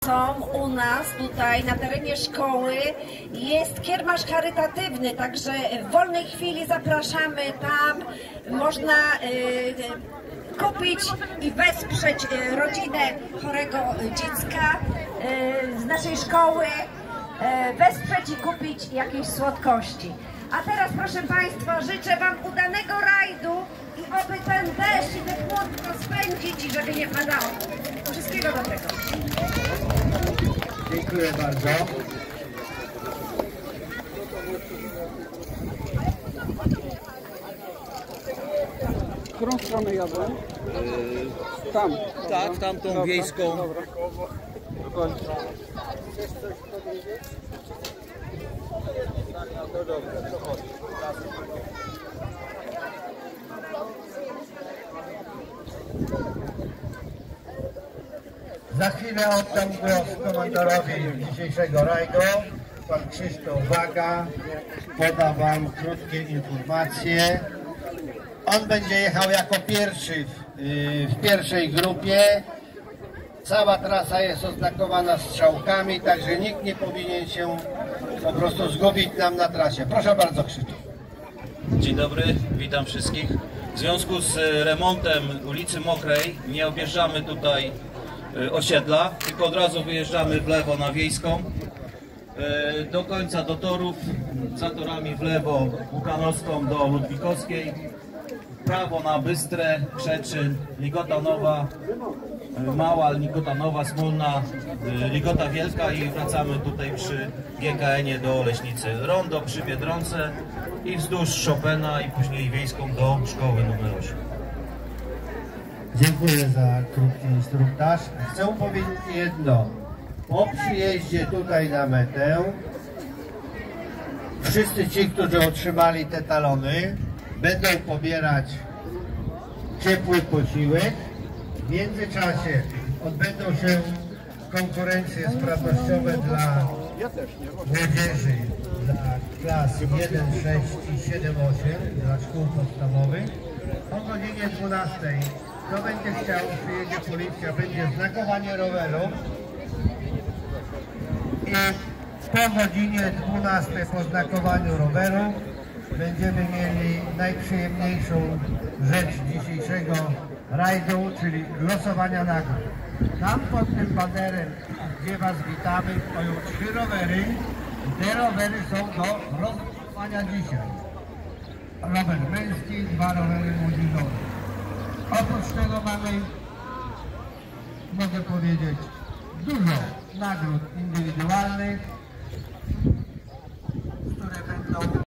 są u nas tutaj na terenie szkoły. Jest kiermasz charytatywny, także w wolnej chwili zapraszamy tam. Można kupić i wesprzeć rodzinę chorego dziecka z naszej szkoły, wesprzeć i kupić jakieś słodkości. A teraz, proszę Państwa, życzę Wam udanego rajdu i oby ten deszcz i te chłodno spędzić i żeby nie padało. Wszystkiego dobrego. Dziękuję bardzo. W którą stronę jadę? Tam. Tak, w tamtą dobra, wiejską. Dobra. Za chwilę oddam głos komandorowi dzisiejszego rajdu. Pan Krzysztof Waga poda Wam krótkie informacje. On będzie jechał jako pierwszy w pierwszej grupie. Cała trasa jest oznakowana strzałkami, także nikt nie powinien się po prostu zgubić nam na trasie. Proszę bardzo, Krzysztof. Dzień dobry, witam wszystkich. W związku z remontem ulicy Mokrej nie objeżdżamy tutaj osiedla, tylko od razu wyjeżdżamy w lewo na Wiejską. Do końca do torów, za torami w lewo Łukanowską do Ludwikowskiej, w prawo na Bystrę, Krzeczyn, Ligota Nowa, Mała, Ligota Nowa, Smólna, Ligota Wielka i wracamy tutaj przy GKN-ie do Leśnicy. Rondo przy Biedronce i wzdłuż Chopina i później Wiejską do szkoły numer 8. Dziękuję za krótki instruktaż. Chcę powiedzieć jedno. Po przyjeździe tutaj na metę wszyscy ci, którzy otrzymali te talony, będą pobierać ciepły posiłek. W międzyczasie odbędą się konkurencje sprawnościowe dla młodzieży, dla klas 1, 6 i 7, 8, dla szkół podstawowych. O godzinie 12 kto będzie chciał, przyjedzie policja, będzie znakowanie rowerów i po godzinie 12 po znakowaniu roweru będziemy mieli najprzyjemniejszą rzecz dzisiejszego rajdu, czyli losowania nagród. Tam pod tym banerem, gdzie Was witamy, stoją 3 rowery i te rowery są do rozlosowania dzisiaj. Rower męski, 2 rowery młodzieżowe. Oprócz tego mamy, mogę powiedzieć, dużo nagród indywidualnych, które będą